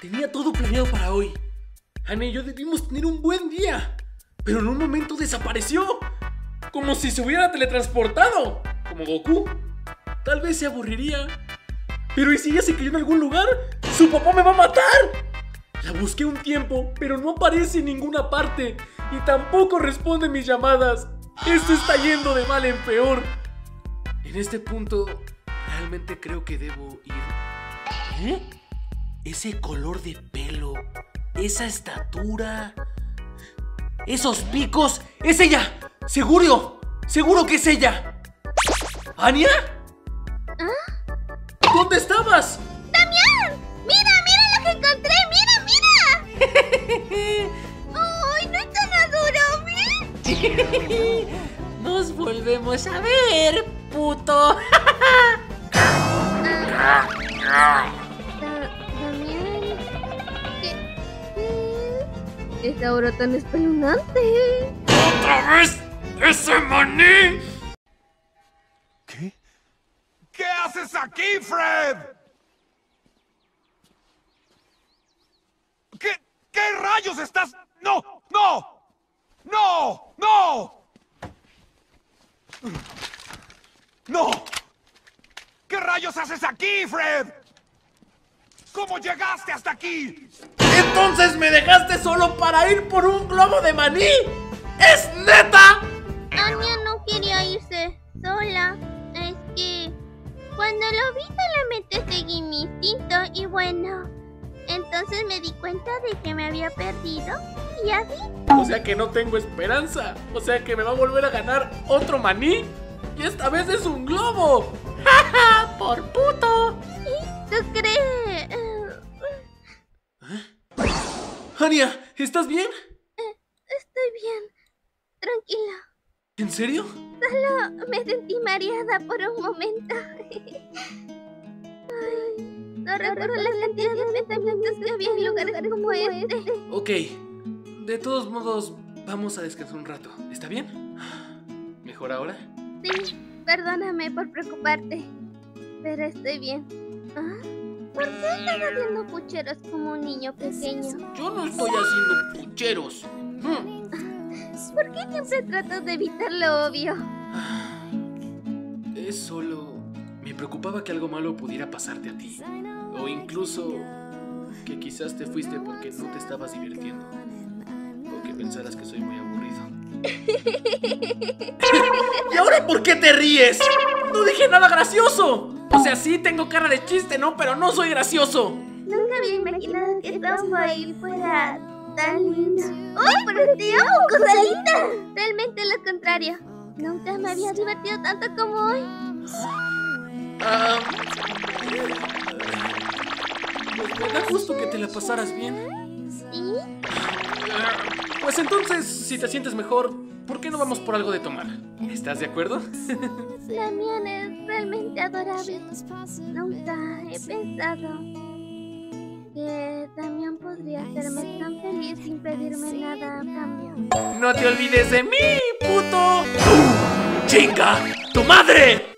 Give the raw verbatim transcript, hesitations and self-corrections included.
Tenía todo planeado para hoy. Anya y yo debimos tener un buen día, pero en un momento desapareció, como si se hubiera teletransportado, como Goku. Tal vez se aburriría. Pero ¿y si ella se cayó en algún lugar? ¡Su papá me va a matar! La busqué un tiempo, pero no aparece en ninguna parte y tampoco responde mis llamadas. Esto está yendo de mal en peor. En este punto, realmente creo que debo ir. ¿Eh? Ese color de pelo, esa estatura, esos picos. ¡Es ella! ¡Seguro! ¡Seguro que es ella! ¿Anya? ¿Ah? ¿Dónde estabas? ¡Damián! ¡Mira, mira lo que encontré! ¡Mira, mira! ¡Ay, no es tan adorable! Nos volvemos a ver, puto. Ah, Da- Damián, ¿qué? ¿Qué es ahora tan espeluznante? ¡Otra vez! ¡Ese maní! ¿Qué? ¿Qué haces aquí, Fred? ¿Qué, qué rayos estás...? ¡No! ¡No! ¡No! ¡No! ¡No! ¿Qué rayos haces aquí, Fred? ¿Cómo llegaste hasta aquí? ¿Entonces me dejaste solo para ir por un globo de maní? ¡Es neta! Anya no quería irse sola. Es que cuando lo vi solamente seguí mi instinto y bueno, entonces me di cuenta de que me había perdido y así. O sea que no tengo esperanza. O sea que me va a volver a ganar otro maní. Y esta vez es un globo. ¡Ja, ja! ¡Por puto! ¿Tú crees? Anya, ¿estás bien? Eh, estoy bien. Tranquila. ¿En serio? Solo me sentí mareada por un momento. Ay, no recuerdo la cantidad de pensamientos que había en lugares como este. Ok. De todos modos, vamos a descansar un rato. ¿Está bien? ¿Mejor ahora? Sí, perdóname por preocuparte, pero estoy bien. ¿Ah? ¿Por qué estás haciendo pucheros como un niño pequeño? Yo no estoy haciendo pucheros. Hmm. ¿Por qué siempre tratas de evitar lo obvio? Es solo... Me preocupaba que algo malo pudiera pasarte a ti. O incluso que quizás te fuiste porque no te estabas divirtiendo. O que pensaras que soy muy aburrido. ¿Y ahora por qué te ríes? ¡No dije nada gracioso! O sea, sí tengo cara de chiste, ¿no? Pero no soy gracioso. Nunca había imaginado que Tomboy fuera tan lindo. ¡Ay, pero te amo, cosa linda! Realmente lo contrario. Nunca me había divertido tanto como hoy. Ah, pues me da gusto que te la pasaras bien. ¿Sí? Ah, Pues entonces, si te sientes mejor, ¿por qué no vamos por algo de tomar? ¿Estás de acuerdo? Damián es realmente adorable. Nunca he pensado que Damián podría hacerme tan feliz sin pedirme nada a cambio. ¡No te olvides de mí, puto! ¡Chinga! ¡Tu madre!